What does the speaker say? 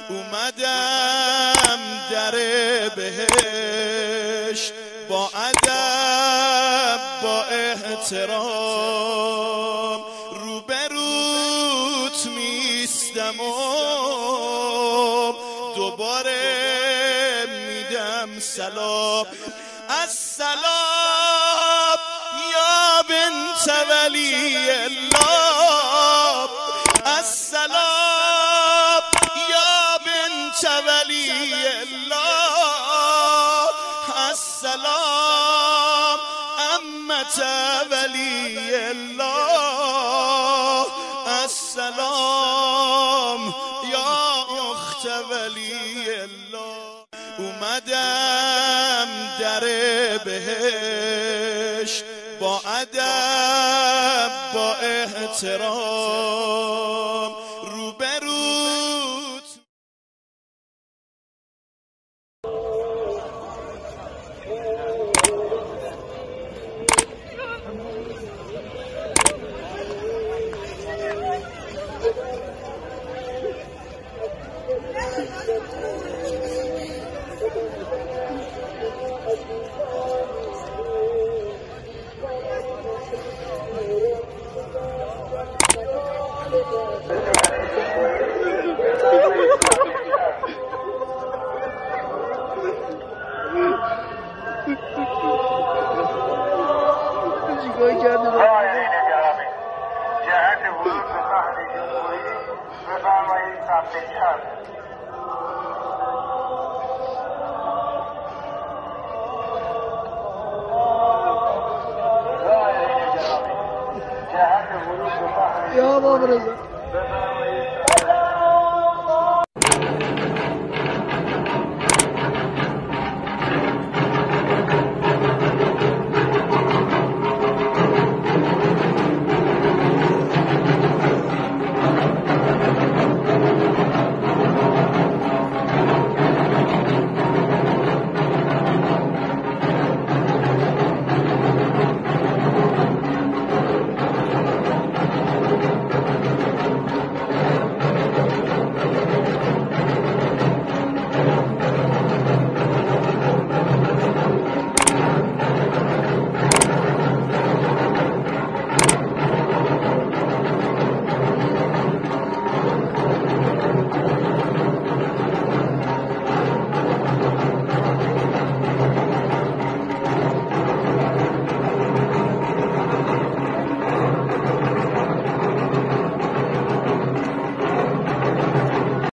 اومدم در بهشت با ادب با احترام، روبروت میستم و دوباره میدم سلام. السلام یا بنت ولی الله، السلام یا بنت ولی الله، السلام عمت ولی الله، السلام یا اخت ولی الله. اومدم در بهشت با ادب با احترام، روبروت جهت ورود به صحنه جمهوری بفرمایید ثبت